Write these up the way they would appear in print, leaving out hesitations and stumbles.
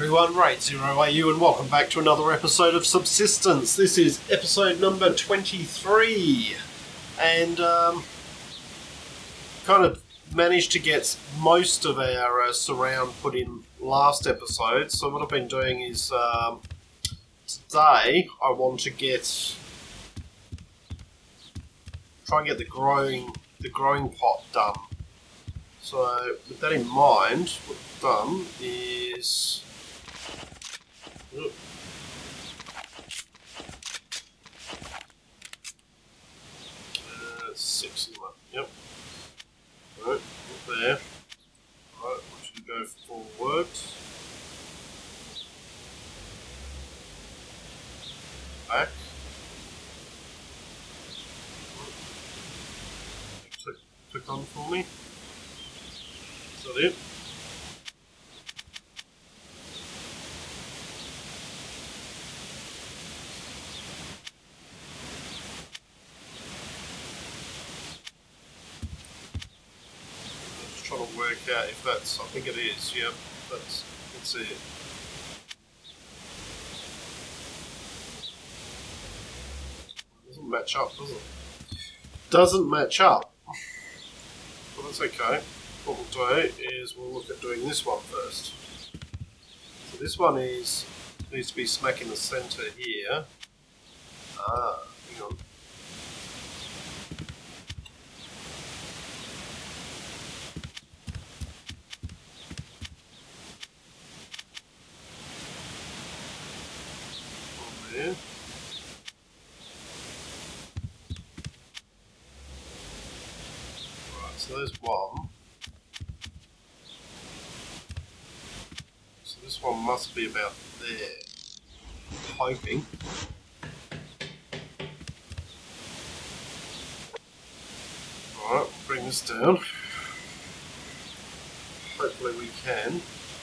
everyone, Raid Zero AU, and welcome back to another episode of Subsistence. This is episode number 23, and kind of managed to get most of our surround put in last episode. So what I've been doing is today I want to try and get the growing pot done. So with that in mind, what I've done is six in that. Yep. Right, up there. Right, I want you to go forward. Back. Click on for me. Is that it? Just trying to work out if that's, I think it is, yep, that's it. Doesn't match up, does it? Doesn't match up. But that's okay. What we'll do is we'll look at doing this one first. So this one needs to be smack in the centre here. Hang on. There. Right, so there's one. So this one must be about there. I'm hoping. Alright, we'll bring this down. Hopefully we can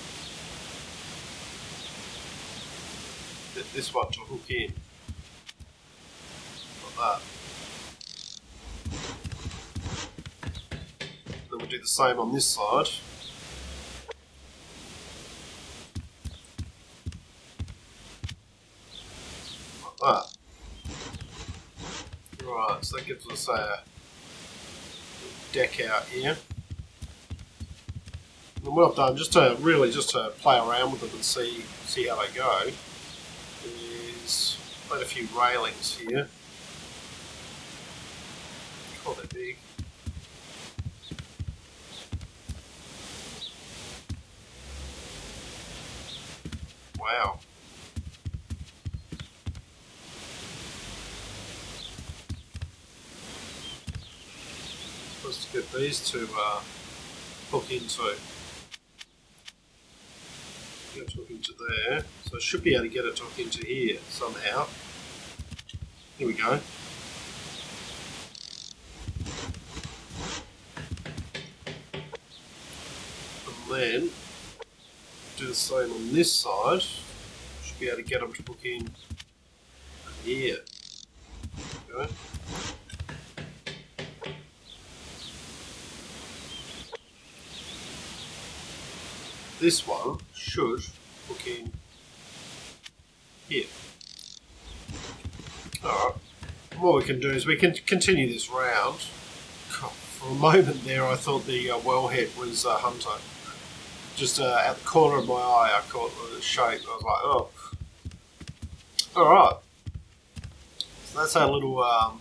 get this one to hook in. Like that. Then we'll do the same on this side. Like that. Right, so that gives us a deck out here. And what I've done, just to play around with them and see how they go, is put a few railings here. Oh, they're big. Wow. Supposed to get these to hook into. Get it to hook into there. So I should be able to get it to hook into here somehow. Here we go. And then do the same on this side. Should be able to get them to hook in here. Okay. This one should hook in here. Alright. What we can do is we can continue this round. For a moment there I thought the wellhead was Hunter. Just at the corner of my eye I caught the shape. I was like, oh. Alright. So that's our little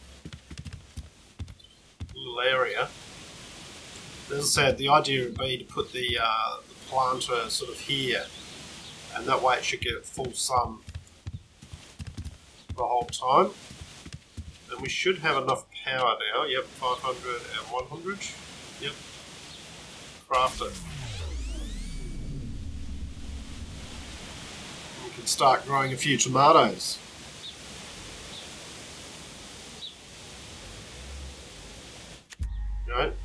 area. As I said, the idea would be to put the planter sort of here, and that way it should get full sun the whole time. And we should have enough power now. Yep, 500 and 100. Yep. Craft it. We can start growing a few tomatoes. Right.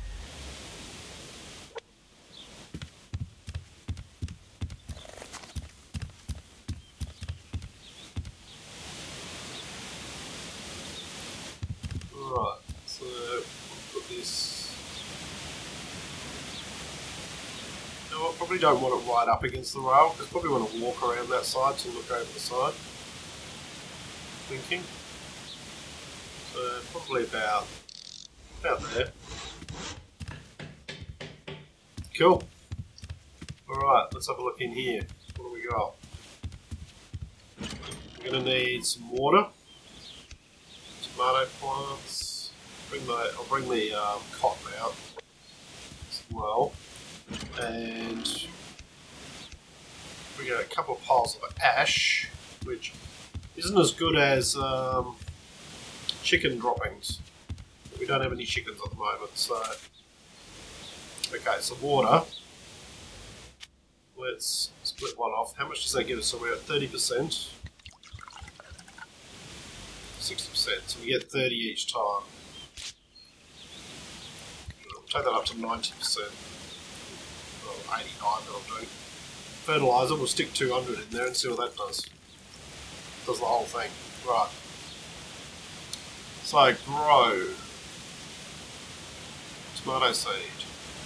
Right, so we'll put this. You know what? Probably don't want it right up against the rail, because probably want to walk around that side to look over the side. Thinking. So probably about there. Cool. Alright, let's have a look in here. What do we got? We're going to need some water. Tomato plants. I'll bring the cotton out as well. And we got a couple of piles of ash, which isn't as good as chicken droppings. We don't have any chickens at the moment, so... Okay, so water. Let's split one off. How much does that give us? So we're at 30%. 60%, so we get 30 each time. We'll take that up to 90%. Well, 89 that'll do. Fertiliser, we'll stick 200 in there and see what that does. Does the whole thing. Right. So, grow. Tomato seed.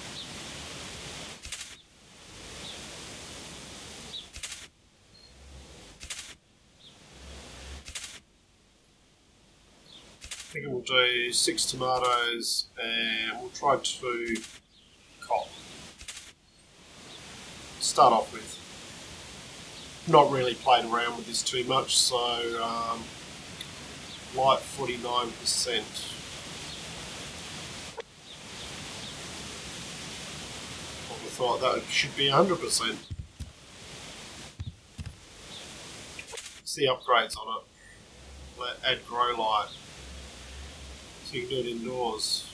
I think we'll do 6 tomatoes and we'll try 2 cotton. Start off with. Not really played around with this too much, so light 49%. I thought that should be 100%. See upgrades on it. Add grow light. So you can do it indoors.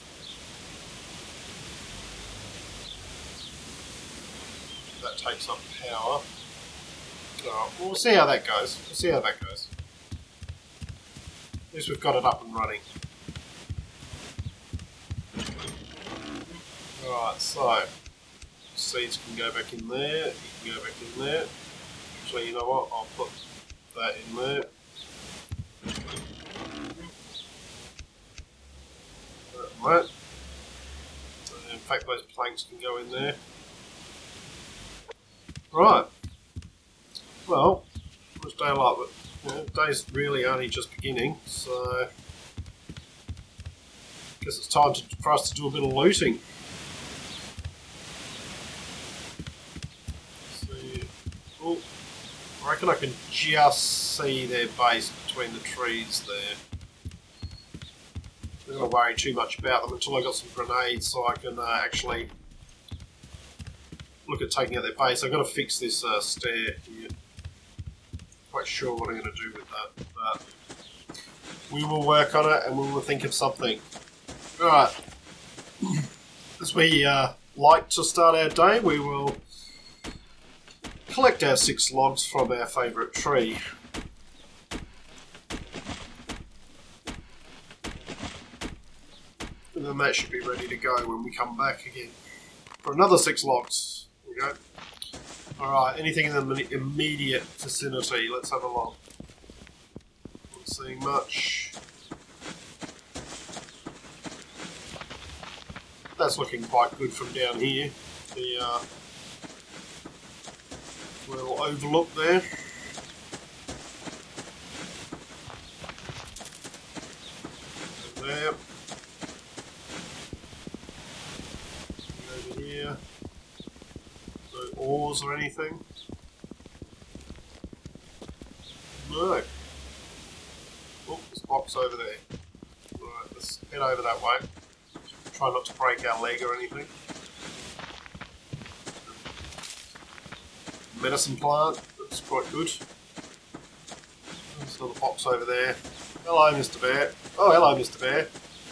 That takes up power. Alright, well, we'll see how that goes. We'll see how that goes. At least we've got it up and running. Alright, so seeds can go back in there, you can go back in there. Actually, you know what, I'll put that in there. That. In fact, those planks can go in there. Right. Well, it's daylight, but you know, day's really only just beginning, so I guess it's time for us to do a bit of looting. See. Oh, I reckon I can just see their base between the trees there. I'm not going to worry too much about them until I got some grenades, so I can actually look at taking out their base. I've got to fix this stair here. Quite sure what I'm going to do with that, but we will work on it and we will think of something. Alright, as we like to start our day, we will collect our 6 logs from our favourite tree. And then that should be ready to go when we come back again for another 6 logs. There we go. Alright, anything in the immediate vicinity? Let's have a look. Not seeing much. That's looking quite good from down here. The little overlook there. And there. Over here. No ores or anything. No. Oh, there's a box over there. Alright, let's head over that way. Try not to break our leg or anything. Medicine plant, that's quite good. There's another box over there. Hello, Mr. Bear. Oh, hello, Mr. Bear.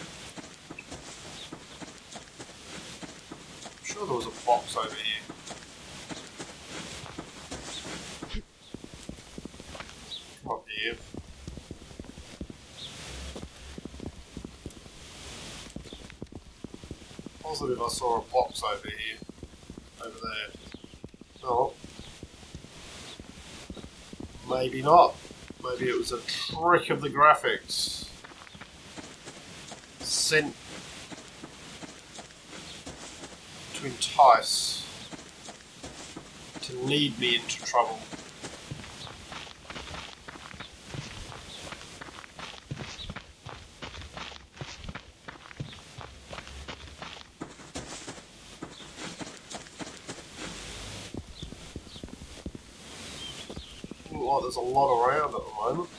I'm sure there was a box over here. Come up here. Positive I saw a box over here. Over there. Oh. Maybe not. Maybe it was a trick of the graphics. Sent to entice. to lead me into trouble. Oh, there's a lot around at the moment.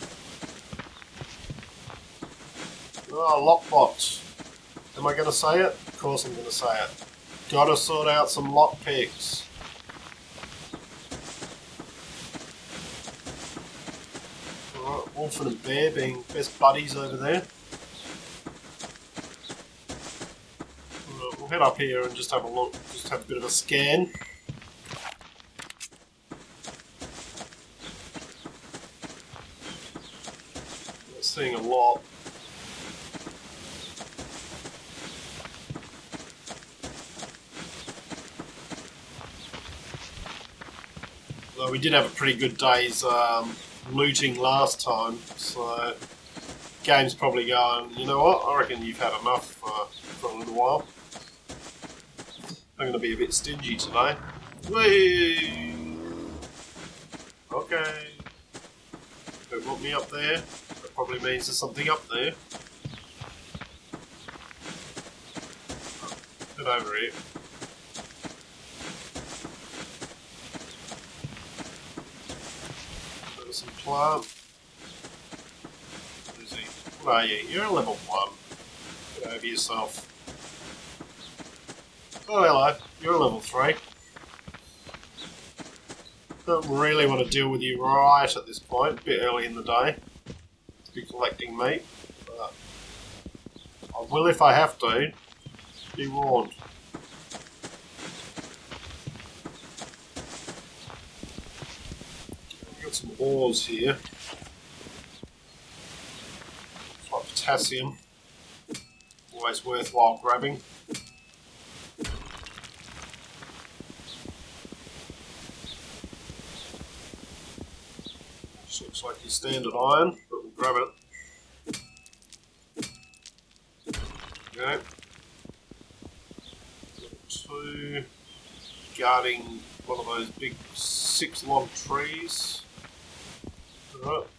Oh, lockbox. Am I going to say it? Of course I'm going to say it. Gotta sort out some lockpicks. Alright, Wolf and a bear being best buddies over there. We'll head up here and just have a look, just have a bit of a scan. Not seeing a lot. Well, we did have a pretty good day's looting last time, so game's probably going, you know what, I reckon you've had enough for a little while. I'm going to be a bit stingy today. Whee! Okay. Don't want me up there. That probably means there's something up there. Get over here. There's some plant. What is he? What are you? You're a level 1. Get over yourself. Oh, hello. You're a level 3. Don't really want to deal with you right at this point. A bit early in the day to be collecting meat. But I will if I have to. Be warned. We've got some ores here. It's like potassium. Always worthwhile grabbing. Looks like your standard iron, but we'll grab it. Okay. 2 guarding one of those big 6-log trees. Alright.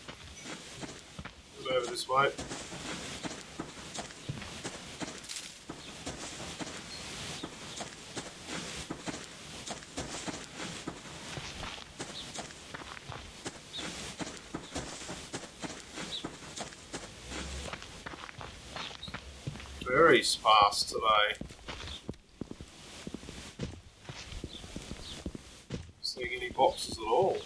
Get over this way. Very sparse today. Seeing any boxes at all.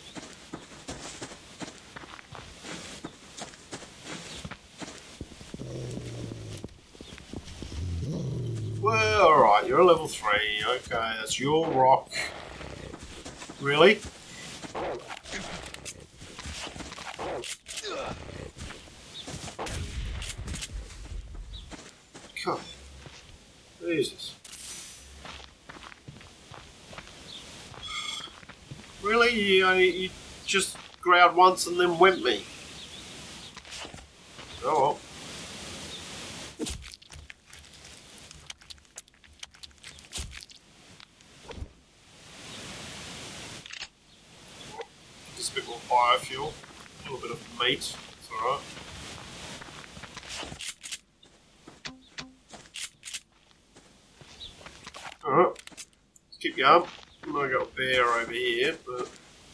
Well, alright, you're a level 3. Okay, that's your rock. Really? God. Jesus. Really? You just growled once and then went me? Oh well. Just a bit more biofuel. A little bit of meat. It's alright. Alright, let's keep going. I might got a bear over here, but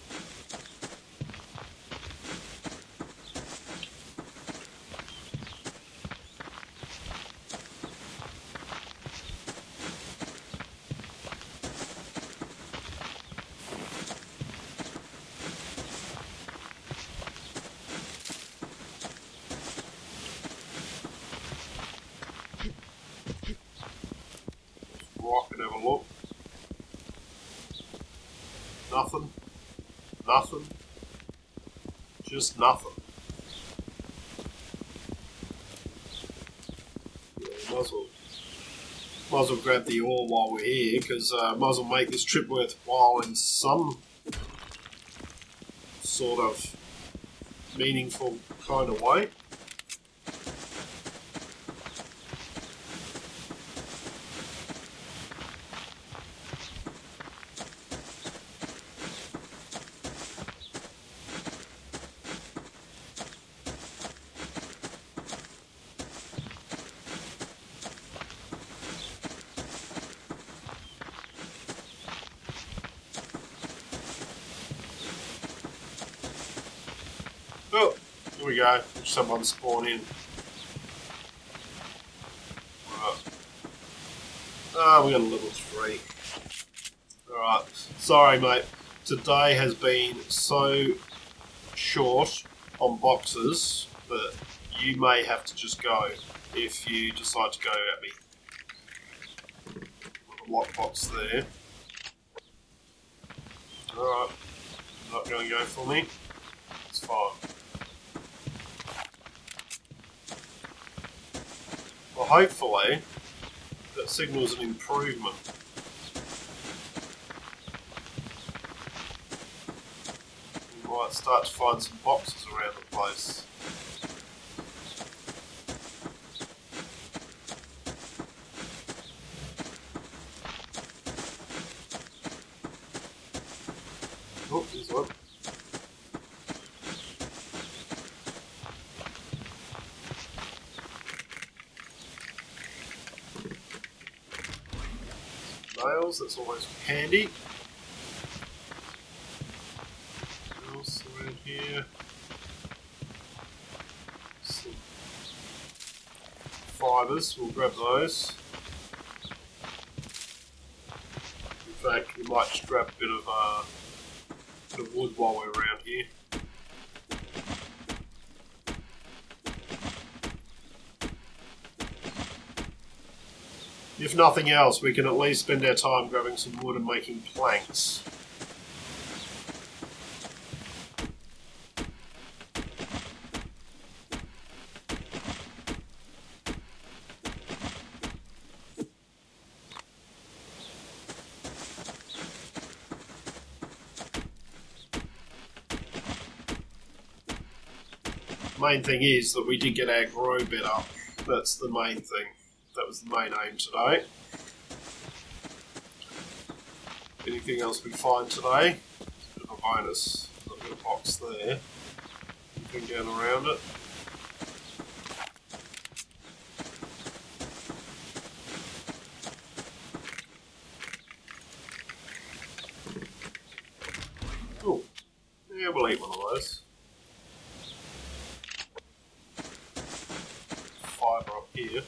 rock and have a look. Nothing. Nothing. Just nothing. Yeah, might as well grab the ore while we're here, because might as well make this trip worthwhile in some sort of meaningful kind of way. Oh, here we go. Someone spawn in. Right. Ah, we got a level 3. Alright. Sorry, mate. Today has been so short on boxes that you may have to just go if you decide to go at me. Lockbox there. Alright. Not going to go for me. It's fine. Well, hopefully, that signals an improvement. We might start to find some boxes around the place. Oh, there's one. Nails, that's always handy. What else around here? Some fibres, we'll grab those. In fact, we might just grab a bit of wood while we're around here. If nothing else, we can at least spend our time grabbing some wood and making planks. Main thing is that we did get our grow bit up. That's the main thing. That was the main aim today. Anything else we find today? Bit of a bonus. I've got a box there. Anything down around it? Oh, yeah, we'll eat one of those. Fibre up here.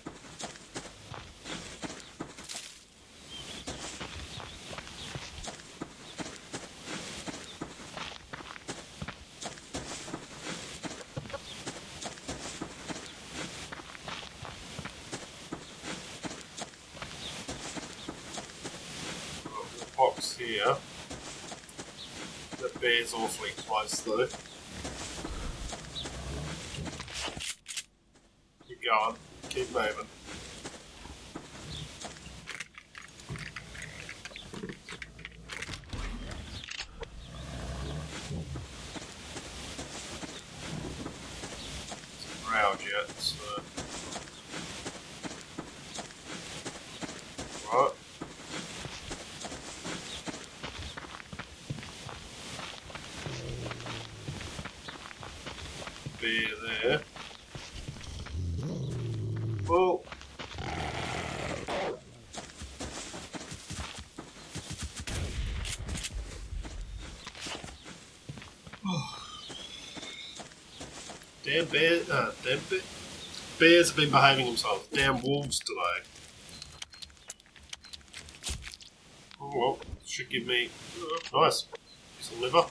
Box here. That bear's awfully close though. Keep going. Keep moving. It's round yet, so. Right. Bear there. Well, damn bear, bears have been behaving themselves. Damn wolves today. Oh well, should give me nice some liver.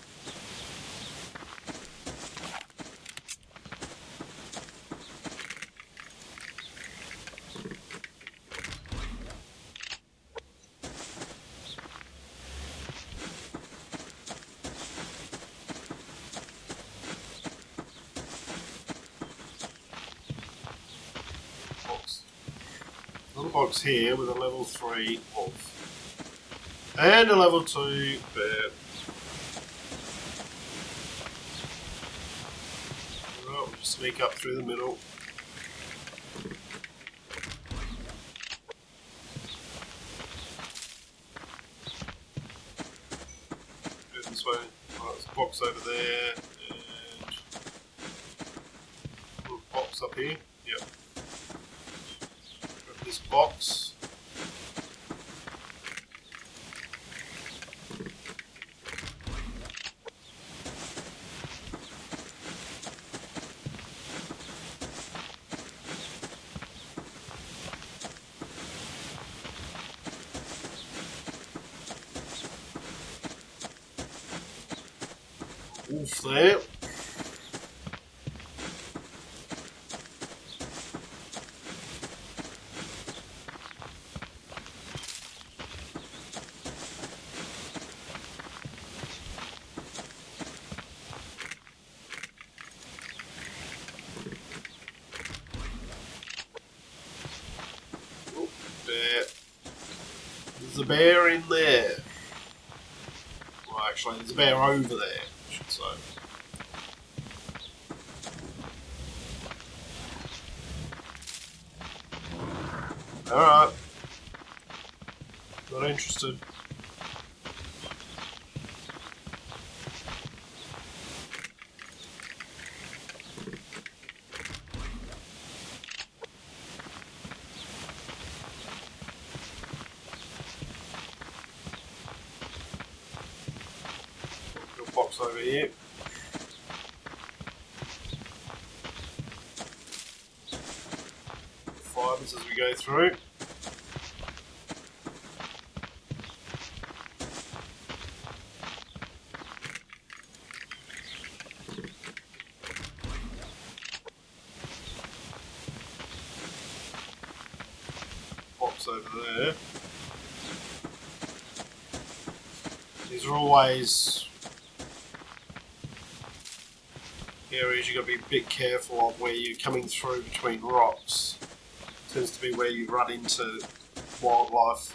Little box here with a level 3 wolf. And a level 2 bear. Right, we'll just sneak up through the middle. Go this way. Right, there's a box over there. And a little box up here. Yep. This box. Wolf there. There's a bear in there. Well, actually, there's a bear over there, I should say. Alright. Not interested. Box over here. Fibers as we go through. Box over there. These are always areas you've got to be a bit careful of where you're coming through between rocks. Tends to be where you run into wildlife.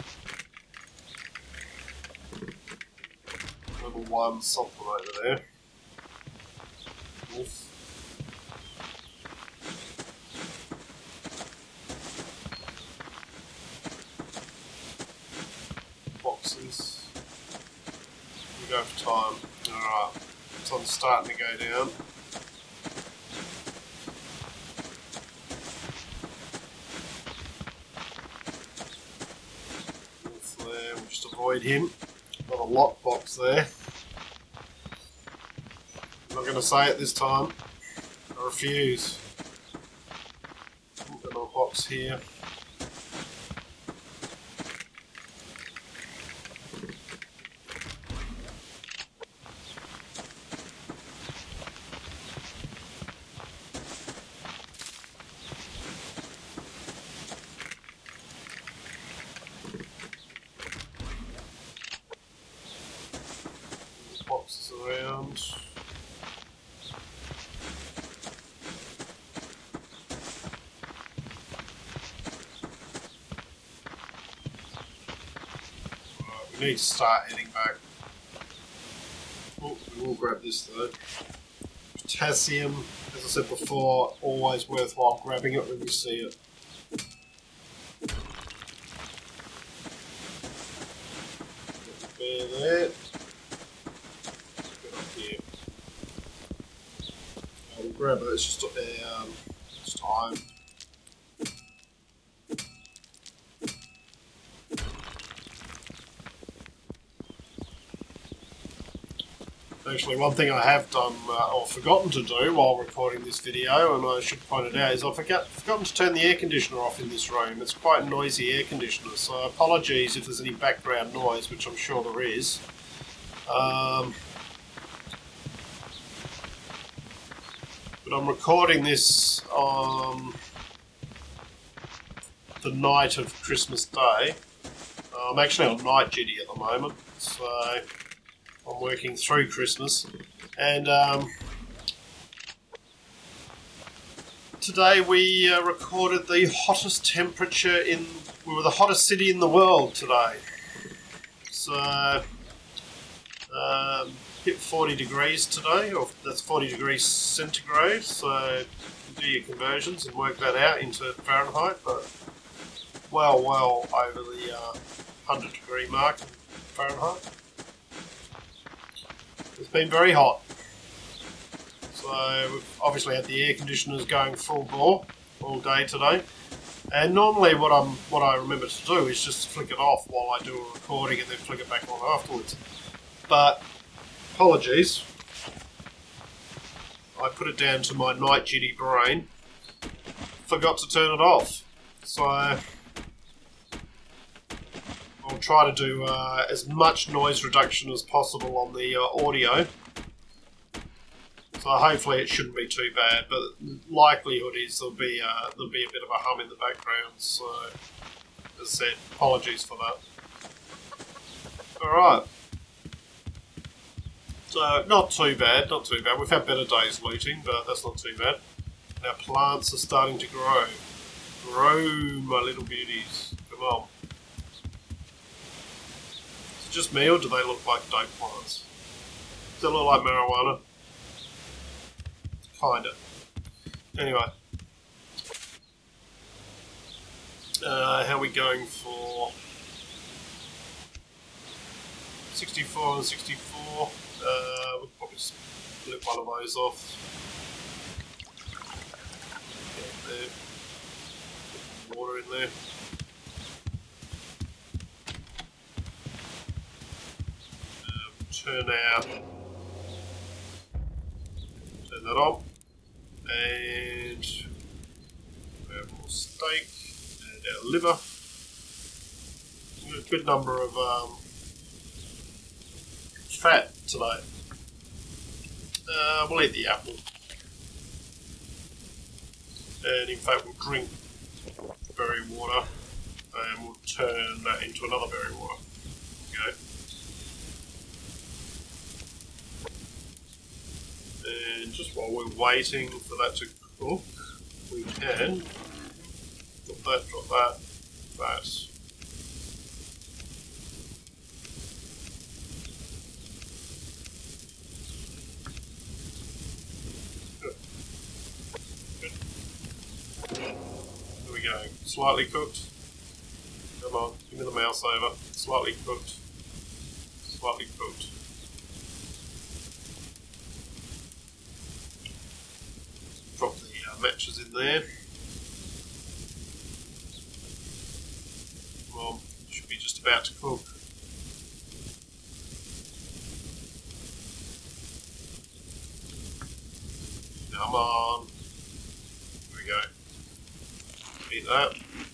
Level 1, something over there. Wolf. Boxes. We go for time. Alright. Sun's starting to go down. Just avoid him. Got a lockbox there. I'm not going to say it this time. I refuse. Got a box here. Boxes around. Right, we need to start heading back. Oh, we will grab this though. Potassium, as I said before, always worthwhile grabbing it when you see it. Bear there. We'll grab it, it's just time. Actually, one thing I have done, or forgotten to do while recording this video, and I should point it out, is I've forgotten to turn the air conditioner off in this room. It's quite a noisy air conditioner, so apologies if there's any background noise, which I'm sure there is. But I'm recording this on the night of Christmas Day. I'm actually on night duty at the moment, so I'm working through Christmas. And today we recorded the hottest temperature we were the hottest city in the world today. So hit 40 degrees today, or that's 40 degrees centigrade, so do your conversions and work that out into Fahrenheit, but well over the 100 degree mark in Fahrenheit. It's been very hot, so we've obviously had the air conditioners going full bore all day today, and normally what I remember to do is just flick it off while I do a recording and then flick it back on afterwards, but apologies, I put it down to my night duty brain, forgot to turn it off, so I'll try to do as much noise reduction as possible on the audio, So hopefully it shouldn't be too bad, but likelihood is there'll be a bit of a hum in the background. So, as I said, apologies for that. All right. So not too bad, not too bad. We've had better days looting, but that's not too bad. Our plants are starting to grow. Grow, my little beauties. Come on. Is it just me, or do they look like dope plants? Does it look like marijuana? Kinda. Anyway. How are we going for 64 and 64? We'll probably split one of those off. Get there. Put water in there. Turn that on. And we have more steak and our liver. We've got a good number of fat today. We'll eat the apple. And in fact we'll drink berry water and we'll turn that into another berry water. Okay. And just while we're waiting for that to cook, we can drop that. Good. There we go. Slightly cooked. Come on, give me the mouse over. Slightly cooked. Slightly cooked. Drop the matches in there. Well, should be just about to cook. Come on. Here we go. Eat that.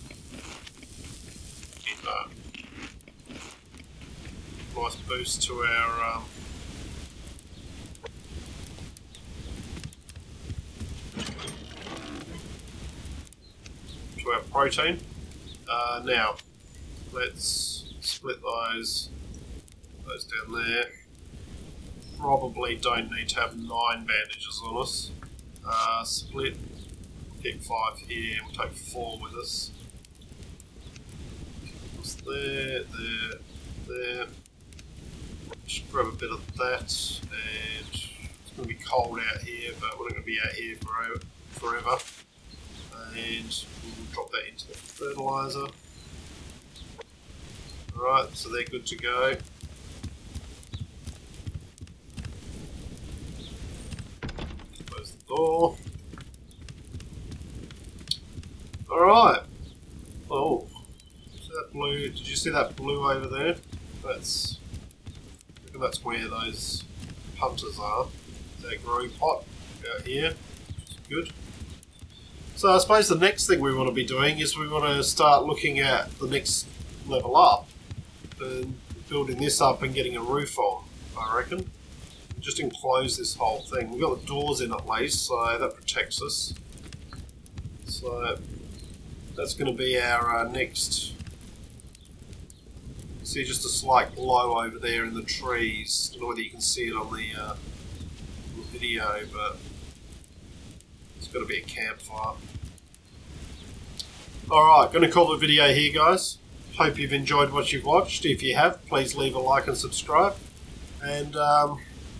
Eat that. Nice boost to our protein. Now, let's split those down there. Probably don't need to have 9 bandages on us. Split, pick 5 here, we'll take 4 with us. Just there. Just grab a bit of that, and it's going to be cold out here, but we're not going to be out here forever. And we'll drop that into the fertilizer. Alright, so they're good to go. Close the door. Alright. Oh, see that blue? Did you see that blue over there? That's where those hunters are. That grow pot out here, which is good. So I suppose the next thing we want to be doing is we want to start looking at the next level up and building this up and getting a roof on, I reckon. Just enclose this whole thing. We've got the doors in at least, so that protects us. So that's going to be our next... See just a slight glow over there in the trees. Don't know whether you can see it on the video, but it's got to be a campfire. Alright, going to call the video here, guys. Hope you've enjoyed what you've watched. If you have, please leave a like and subscribe. And as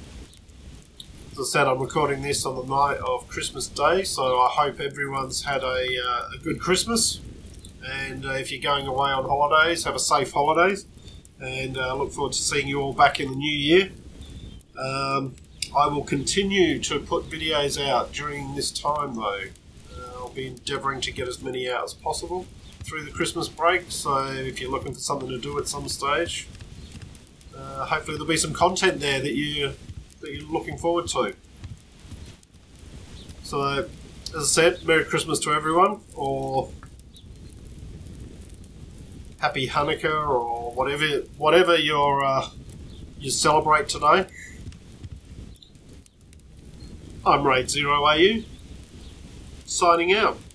I said, I'm recording this on the night of Christmas Day, so I hope everyone's had a good Christmas. And if you're going away on holidays, have a safe holidays. And look forward to seeing you all back in the new year. I will continue to put videos out during this time though. I'll be endeavouring to get as many out as possible through the Christmas break, so if you're looking for something to do at some stage, hopefully there'll be some content there that you're looking forward to. So, as I said, Merry Christmas to everyone, or Happy Hanukkah, or whatever you celebrate today. I'm Raid 0AU, signing out.